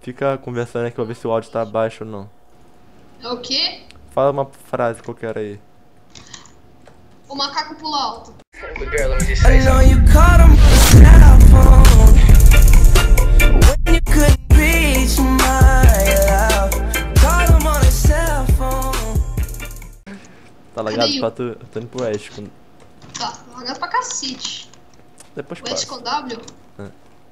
Fica conversando aqui pra ver se o áudio tá baixo ou não. É o quê? Fala uma frase qualquer aí. O macaco pula alto. I know you caught him on the cell phone when you couldn't reach my love. Caught him on the cell phone. Tá Cadê lagado? Yu? Tô indo pro oeste. Tá, lagado pra cacete. Depois O S passa. com W? É.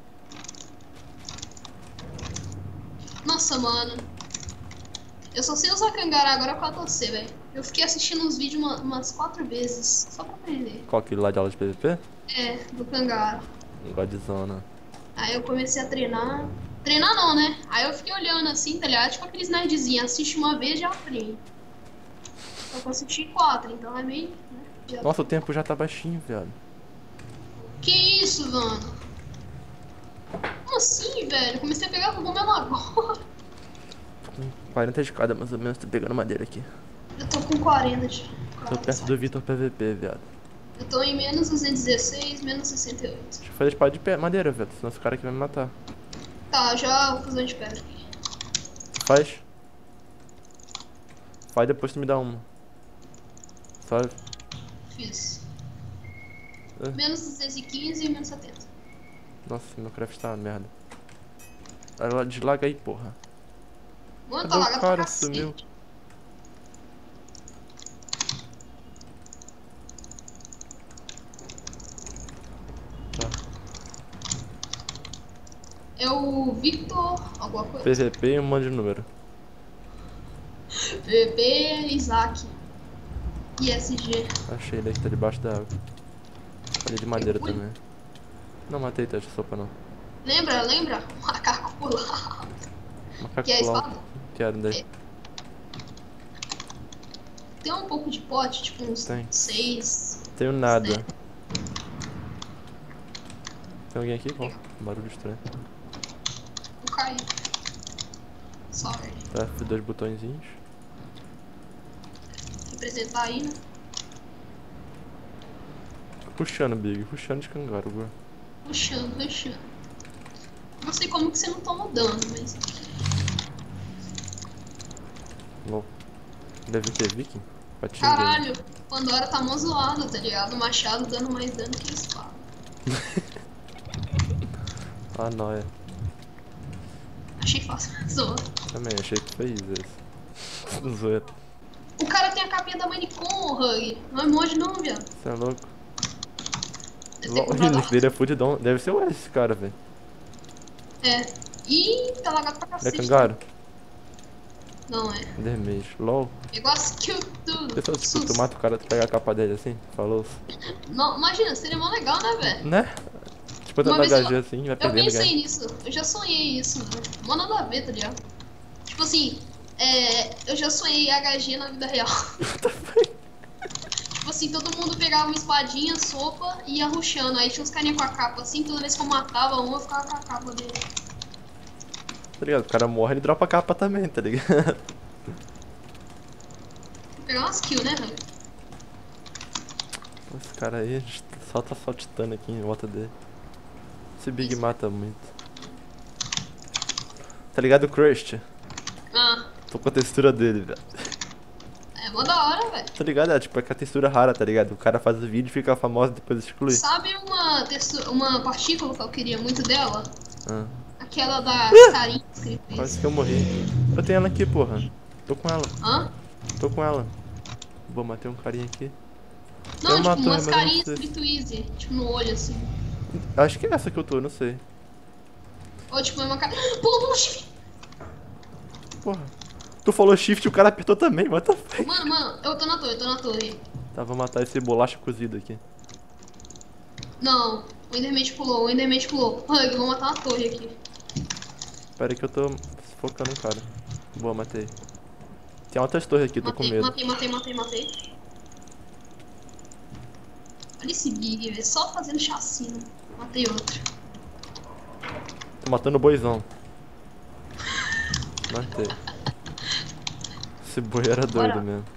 Nossa, mano. Eu só sei usar Kangaroo agora pra torcer, velho. Eu fiquei assistindo uns vídeos umas 4 vezes, só pra aprender. Qual aquele lá de aula de PVP? É, do Kangaroo. Godzona. Aí eu comecei a treinar. Treinar não, né? Aí eu fiquei olhando assim, tá ligado? Tipo aqueles nerdzinhos, assiste uma vez e já aprende. Eu vou assistir 4, então é meio... né? Já... Nossa, o tempo já tá baixinho, viado. Que isso, mano? Como assim, velho? Comecei a pegar cogumelo agora. 40 de cada, mais ou menos. Tô pegando madeira aqui. Eu tô com 40 de... Tô perto do Vitor PVP, viado. Eu tô em menos 216, menos 68. Deixa eu fazer espada de madeira, viado. Senão esse cara aqui vai me matar. Tá, já vou fazer de pedra aqui. Faz. Faz, depois tu me dá uma. Só... Fiz. É. Menos 215 e menos 70. Nossa, meu craft tá uma merda. Ela deslaga aí, porra. Mano, tá Cadê o lagado pra cara? cacete. Sumiu. Tá. É o Victor... alguma coisa? PVP e um monte de número. PVP, Isaac. ISG. Achei ele aqui, tá debaixo da água. Falei de madeira fui. também. Não matei, tá de sopa não. Lembra? O macaco pular. Macaco Que é a pular. espada? Quero daí. Tem um pouco de pote, tipo uns Tem. 6. Tenho nada. Tem alguém aqui? Ó, barulho estranho. Eu caí. Sorry. Tá, fiz 2 botõezinhos. Representar aí, né? Puxando, Big. Puxando de cangaro, bro. Puxando. Não sei como que você não toma dano, mas... Lol. Deve ter viking? Patinho Caralho, Pandora tá mó zoada, tá ligado? O machado dando mais dano que a espada. Ah, nóia. Achei fácil. Zoa. Também, achei que foi isso. Zoeira. O cara tem a capinha da Manicom, Hug. Não é emoji não, viado. Você é louco? Deve ter O comprado nick dele é fudidão. Deve ser o S, esse cara, velho. É. Ih, tá lagado pra Ele é cacete. cangaro? Não é. Dermage. LOL. Igual a skill tudo. Pessoal, tipo, tu mata o cara, tu pega a capa dele assim. Falou. Não, imagina, seria mó legal, né, velho? Né? Tipo, tá Uma no vez HG assim, vai Eu perdendo pensei ganha. nisso, eu já sonhei isso, mano. Mó nada a ver, tá ligado? Tipo assim, eu já sonhei HG na vida real. Tipo assim, todo mundo pegava uma espadinha, sopa e ia rushando. Aí tinha uns carinha com a capa assim, toda vez que eu matava um, eu ficava com a capa dele. Tá ligado? O cara morre, ele dropa a capa também, tá ligado? Vou pegar umas kills, né, velho? Esse cara aí só tá saltitando aqui em volta dele. Esse Big mata muito. Tá ligado o Crust? Ah, Tô com a textura dele, velho. é mó da hora, velho. Tá ligado? É tipo, é que a textura rara, tá ligado? O cara faz o vídeo, fica famoso e depois exclui. Sabe uma partícula que eu queria muito dela? Ah, Aquela da carinha escrita quase isso. que eu morri. Eu tenho ela aqui, porra. Tô com ela. Hã? Tô com ela. Vou matar um carinha aqui. Não, Eu tipo, mato, umas mas eu não carinhas sei. escrito easy, tipo no olho assim. Acho que é essa que eu tô, não sei. Ou tipo, é uma cara. Pula, shift! Porra. Tu falou shift e o cara apertou também, what the fuck? Mano, eu tô na torre. Tá, vou matar esse bolacha cozido aqui. Não, o Endermate pulou. Hug, eu vou matar uma torre aqui. Pera aí que eu tô focando no cara. Boa, matei. Tem altas torres aqui, tô com medo. Matei. Olha esse Big, velho, só fazendo chacina. Matei outro. Tô matando o boizão. Matei. Esse boi era doido Bora. mesmo.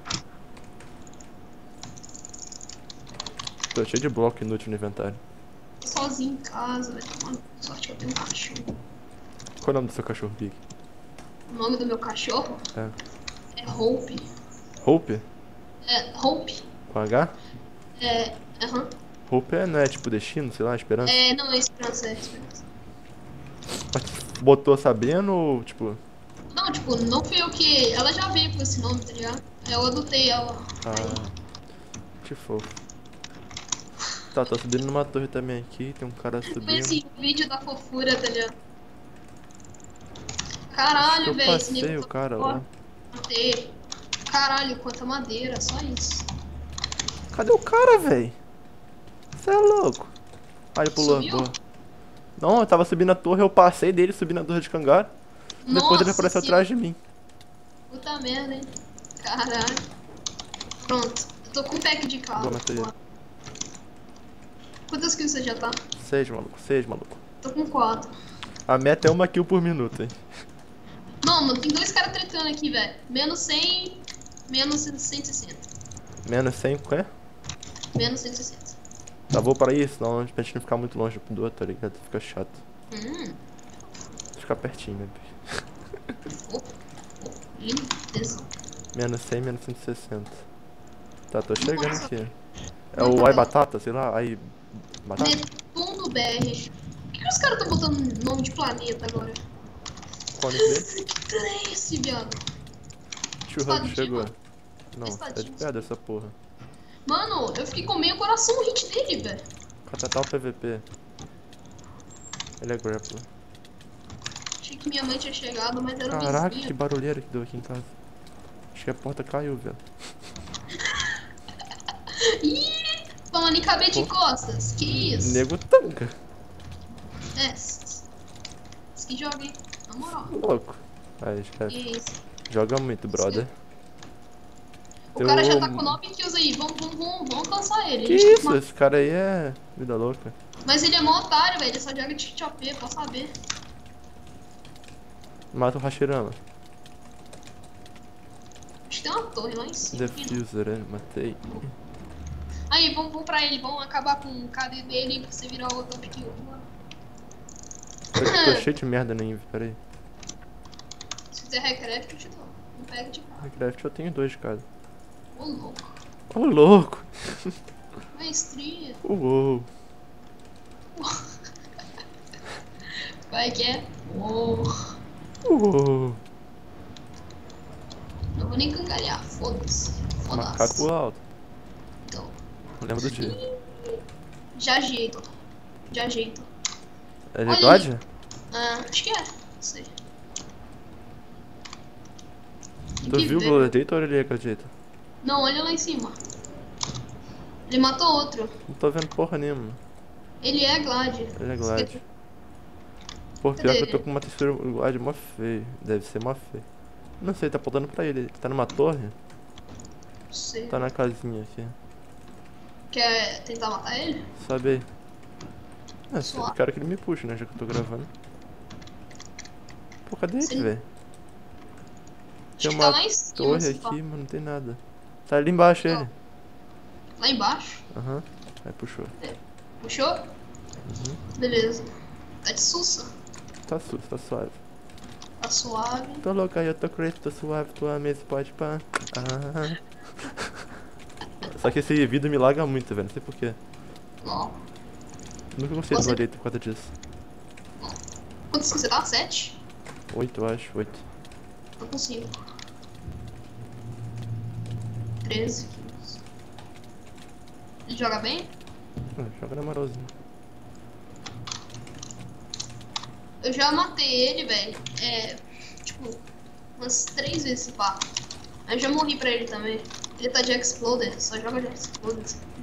Tô cheio de bloco inútil no inventário. Tô sozinho em casa, velho. Mano, sorte que eu tenho um cachorro. Qual é o nome do seu cachorro, Big? O nome do meu cachorro É. é Hope. Hope? É, Hope. Com H? É, aham. Hope não é tipo destino, sei lá, esperança? É, não, é Esperança, é Esperança. Botou sabendo ou tipo... Não, tipo, não fui eu que... Ela já veio com esse nome, tá ligado? Eu adotei ela. Ah, que fofo. Tá, tô subindo numa torre também aqui, tem um cara Foi subindo. esse vídeo da fofura, tá ligado? Acho que Caralho, eu velho, esse passei nego o tá cara fora. lá. Matei. Caralho, quanta madeira, só isso. Cadê o cara, véi? Você é louco. Ah, ele pulou. Sumiu? Boa. Não, eu tava subindo a torre, eu passei dele, subi na torre de Cangar. Depois ele Nossa apareceu senhora. atrás de mim. Puta merda, hein? Caralho. Pronto, eu tô com um pack de carro. Boa, matei ele. Quantas kills você já tá? 6, maluco, 6, maluco. Tô com 4. A meta é 1 kill por minuto, hein. Não, mano, tem dois caras tretando aqui, velho. Menos 100, menos 160. Menos 100, qual é? Menos 160. Tá, vou para isso, senão pra gente não ficar muito longe do outro, tá ligado? Fica chato. Ficar pertinho, né? Lindeza. Menos 100, menos 160. Tá, tô chegando Nossa. aqui. É o Ai Batata, sei lá, Ai... Batata? Netuno BR. Por que os caras tão botando nome de planeta agora? Qual é o nick dele? Que é esse, viado? Churrasco Espadinha, chegou. mano. Não, tá de Espadinha. piada essa porra. Mano, eu fiquei com meio coração no hit dele, velho. Catatal PVP. Ele é grappler. Achei que minha mãe tinha chegado, mas era o Caraca, vizinho. que barulheira que deu aqui em casa. Acho que a porta caiu, velho. Ih, falando em caber de costas. Que isso? Nego tanca. É. Isso que joga, hein? Na moral. Louco. Aí, Que chefe. isso? Joga muito, brother. O cara já tá com 9 kills aí. Vamos alcançar ele. Que A gente tem isso? Esse cara aí é vida louca. Mas ele é mó otário, velho. Ele só joga de hit OP, pode saber. Mata o Hashirama. Acho que tem uma torre lá em cima. Diffuser, matei. Aí, vamos pra ele. Vamos acabar com o KD dele pra você virar o top kill. Bora. Tô cheio de merda na Invi, peraí. Se quiser Recraft, eu te dou. Não pega de cara. Minecraft eu tenho 2 de casa. Ô, louco. Ô, louco. Maestria. Uou. Vai que é. Oh. Uou. Não vou nem cangalhar. Foda-se. Macaco Foda-se. alto. Então. Não lembro do dia. Já ajeito. Já ajeito. É de Olha God? Ah, acho que é. Não sei. Tem Tu que viu o ver. Gladiator ou ele é Gladiator? Não, olha lá em cima. Ele matou outro. Não tô vendo porra nenhuma. Ele é Glad. Ele é Glad. Pô, pior que eu tô com uma textura Glad mó feio. Deve ser mó feio. Não sei, tá apontando pra ele. Ele tá numa torre? Não sei. Tá na casinha aqui. Quer tentar matar ele? Sabe aí. É, Suave. eu quero que ele me puxe, né? Já que eu tô gravando. Pô, cadê Sim. ele, velho? Acho Tem que uma tá lá em cima. torre se pá. aqui, mas não tem nada. Tá ali embaixo Não. ele. Lá embaixo. Aham. Aí puxou. Puxou? Beleza. Tá de sussa. Tá suave. Tá suave. Tô louco aí, eu tô crazy, tô suave, tua mesa pode pá. Ah. Só que esse vídeo me laga muito, velho. Não sei porquê. Ó. Nunca gostei do Você- Gladiator por causa disso. Quantos que você tá? 7? 8, eu acho. 8. Tô com 5. 13 quilos. Ele joga bem? Joga na moralzinha. Eu já matei ele, velho. Tipo, umas 3 vezes, pá. Eu já morri pra ele também. Ele tá de Exploder, só joga de Exploder.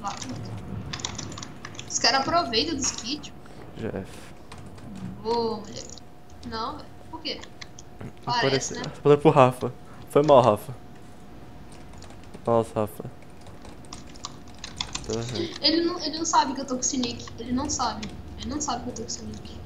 Os caras aproveitam dos kits. Jeff. Ô, mulher. Não, velho. Por quê? Parece, né? Tô falando pro Rafa. Foi mal, Rafa. Nossa, Rafa. Tô errado. Ele não sabe que eu tô com esse nick. Ele não sabe. Ele não sabe que eu tô com esse nick.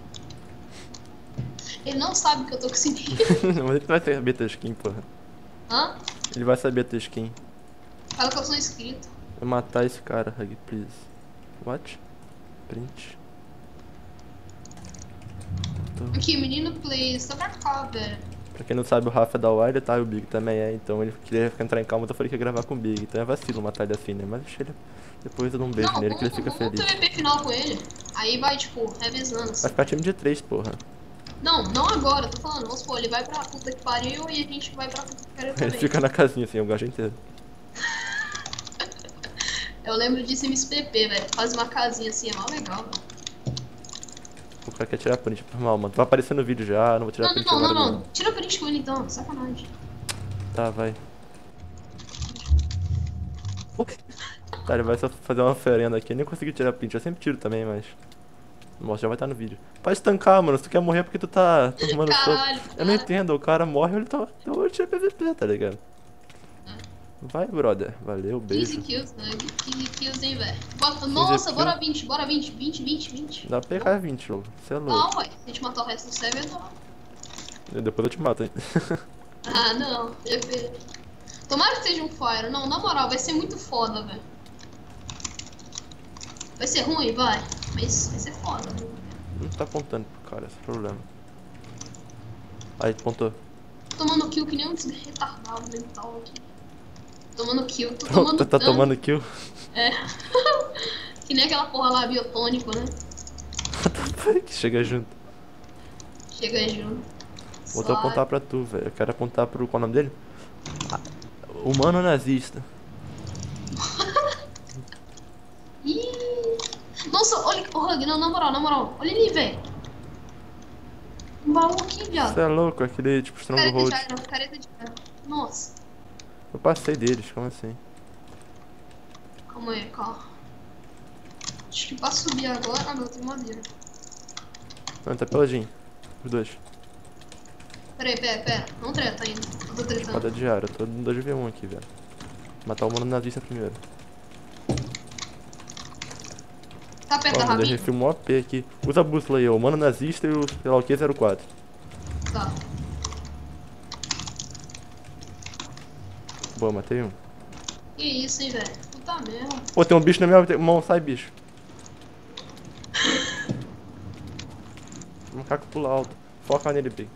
Ele não sabe que eu tô com esse nick. Mas ele vai saber tua skin, porra. Hã? Ele vai saber tua skin. Fala que eu sou inscrito. Vou matar esse cara, Hug, please. What? Print. Aqui, menino plays, tá pra cá, velho. Pra quem não sabe, o Rafa é da Wilder, tá? E o Big também é. Então ele queria entrar em calma, então eu falei que ia gravar com o Big. Então é vacilo matar ele assim, né? Mas deixa ele. Depois eu dou um beijo Não, nele que ele fica vamos feliz. TVP final com ele. Aí vai, tipo, revezando. Vai Assim. ficar time de 3, porra. Não, não agora, tô falando. Vamos supor, ele vai pra puta que pariu e a gente vai pra puta que pariu Ele também. fica na casinha assim, o gajo inteiro. Eu lembro disso em MSPP, velho. Faz uma casinha assim, é mó legal, velho. O cara quer tirar print, por mal, mano. Tu vai aparecer no vídeo já, não vou tirar print agora Não. Tira print com ele então, sacanagem. Tá, vai. Tá, ele vai só fazer uma oferenda aqui. Eu nem consegui tirar print, eu sempre tiro também, mas... Nossa, já vai estar no vídeo. Pode estancar, mano. Se tu quer morrer é porque tu tá tomando soco. Caralho, Eu não entendo, o cara morre, ele tá... Eu tiro PVP, tá ligado? Vai, brother. Valeu, 15 beijo. kills, né? 15 kills, hein, velho. Nossa, bora 20, 20. Dá pra pegar 20, louco. Você é louco. Não, ué. Se a gente matar o resto do server, não. E depois eu te mato, hein. Ah, não. Tomara que seja um fire. Não, na moral, vai ser muito foda, velho. Vai ser ruim, vai. Mas vai ser foda, velho. Não tá apontando pro cara, esse é o problema. Aí, apontou. Tomando kill que nem um retardado mental aqui. Tomando kill, tô tomando Tá dano. tomando kill? É. Que nem aquela porra lá, biotônico, né? Que chega junto. Chega junto. Vou apontar pra tu, velho. Eu quero apontar pro... Qual é o nome dele? Humano nazista. Ih. Nossa, olha o Hug, não, na moral. Olha ali, velho. Um baú aqui, viado. Você é louco, aquele tipo Stronghold. Careta de iron. Nossa. Eu passei deles, como assim? Calma aí, calma. Acho que pra subir agora... Ah, não, tem madeira. Não, tá peladinho. Os dois. Pera. Não treta ainda. Eu tô tretando. Espada de ar, eu tô no 2v1 aqui, velho. Matar o humano nazista primeiro. Tá perto da Ó, rabinha? deixa eu filmar o AP aqui. Usa a bússola aí, ó. O humano nazista e o, sei lá o que, 04. Tá. Boa, matei um. Que isso, hein, velho. Puta merda. Pô, tem um bicho na minha mão, sai bicho. O macaco pula alto. Foca nele bem.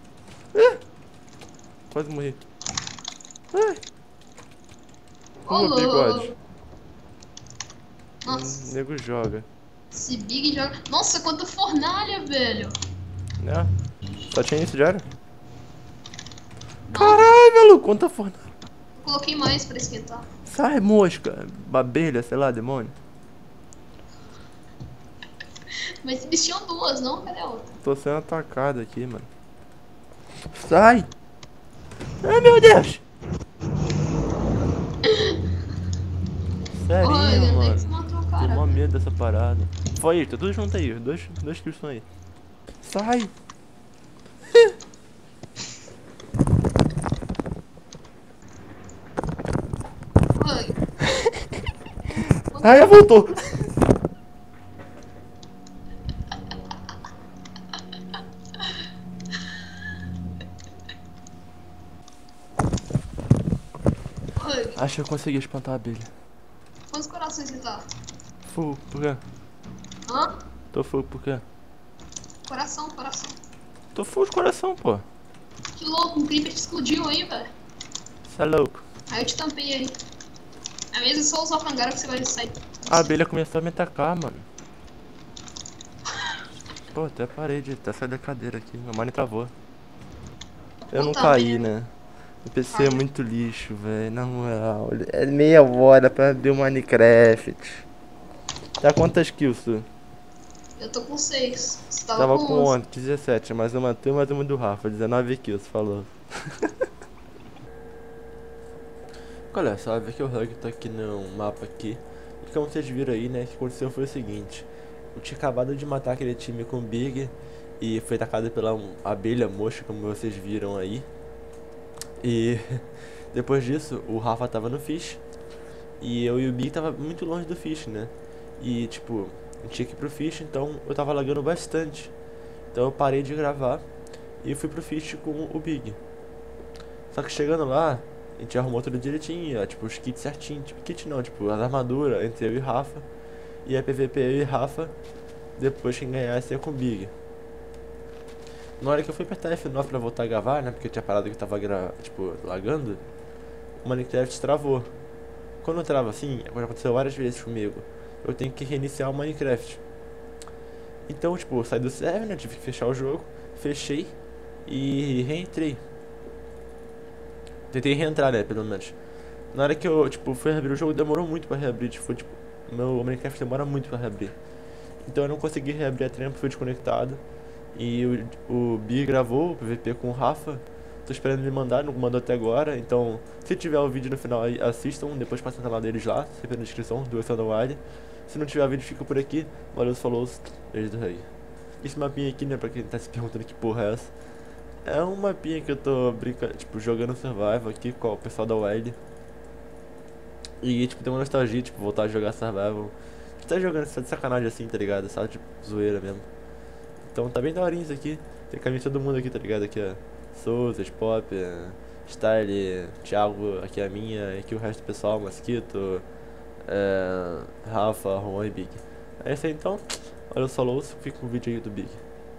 Quase morri. Ô, bigode. Nossa, Nego joga. esse Big joga... Nossa, quanta fornalha, velho. Né? Só tinha isso, já era? Caralho, velho, quanta fornalha. Coloquei mais pra esquentar. Sai, mosca, abelha, sei lá, demônio. Mas eles tinham duas, não? Cadê a outra? Tô sendo atacado aqui, mano. Sai! Ai, meu Deus! Sério, Olha, nem que mano. você matou o Tô cara. mó medo dessa parada. Foi isso, tá tudo junto aí. Dois kills estão aí. Sai! Hug. Ai, voltou! Hug. Acho que eu consegui espantar a abelha. Quantos corações você tá? Full, por quê? Hã? Tô full, por quê? Coração. Tô full de coração, pô. Que louco, um creeper explodiu aí, velho. Cê é louco. Aí eu te tampei aí. É mesmo só usar o cangaro que você vai sair. A abelha começou a me atacar, mano. Pô, até parei de até sair da cadeira aqui. Meu mano travou. Eu não Puta caí, merda. né? O PC é muito lixo, velho. Na moral. É meia hora pra abrir o Minecraft. Tá quantas kills tu? Eu tô com 6. Você tava, Tava com com 11. 11, 17. Mais uma tu e mais uma do Rafa. 19 kills, falou. Olha só, vê que o Hug tá aqui no mapa aqui. E como vocês viram aí, né, o que aconteceu foi o seguinte. Eu tinha acabado de matar aquele time com o Big e foi atacado pela abelha mosca, como vocês viram aí. E depois disso, o Rafa tava no Fish e eu e o Big tava muito longe do Fish, né? E tipo, eu tinha que ir pro Fish, então eu tava lagando bastante. Então eu parei de gravar e fui pro Fish com o Big. Só que chegando lá, a gente arrumou tudo direitinho, ó, tipo, os kits certinho. Tipo, kit não, tipo, as armaduras entre eu e Rafa. E a PVP eu e Rafa. Depois quem ganhasse ia com o Big. Na hora que eu fui apertar F9 pra voltar a gravar, né? Porque eu tinha parado que tava tipo, lagando. O Minecraft travou. Quando trava assim, aconteceu várias vezes comigo. Eu tenho que reiniciar o Minecraft. Então, tipo, eu saí do server, né? Tive que fechar o jogo. Fechei e reentrei. Tentei reentrar, né? Pelo menos. Na hora que eu, tipo, fui reabrir o jogo, demorou muito pra reabrir. Tipo, meu Minecraft demora muito pra reabrir. Então eu não consegui reabrir a tempo, fui desconectado. E o Bi gravou o PVP com o Rafa. Tô esperando ele mandar, não mandou até agora. Então, se tiver o vídeo no final aí, assistam. Depois passa no canal deles lá, sempre na descrição, do Wild. Se não tiver vídeo, fica por aqui. Valeu, falou, beijo do rei. Esse mapinha aqui, né, pra quem tá se perguntando que porra é essa. É um mapinha que eu tô brincando, tipo, jogando Survival aqui com o pessoal da Wild. E, tipo, tem uma nostalgia, tipo, voltar a jogar Survival. A gente tá jogando só de sacanagem assim, tá ligado? Só tipo, zoeira mesmo. Então tá bem daorinho isso aqui. Tem caminho de todo mundo aqui, tá ligado? Aqui, ó. Souza, Pop, Style, Thiago, aqui é a minha, aqui o resto do pessoal, Mosquito, Rafa, Juan e Big. É isso aí então. Olha só, louço, fica com o vídeo aí do Big.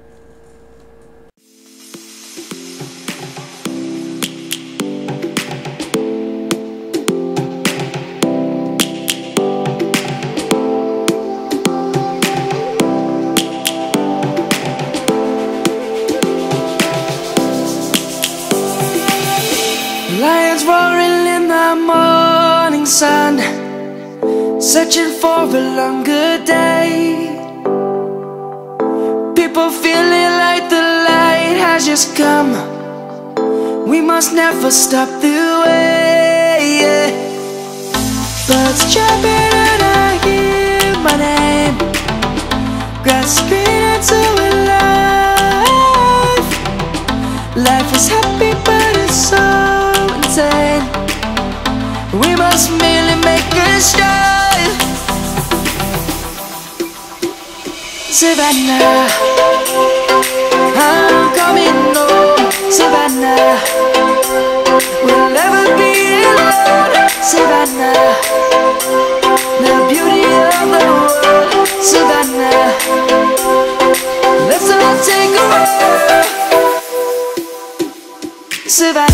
Lions roaring in the morning sun, searching for a longer day. People feeling like the light has just come. We must never stop the way, yeah. Birds chirping and I hear my name, grasping into life. Life is happy but it's so insane. We must merely make a start. Savannah, I'm coming home. Savannah, we'll never be alone. Savannah, the beauty of the world. Savannah, let's all take a walk. Savannah.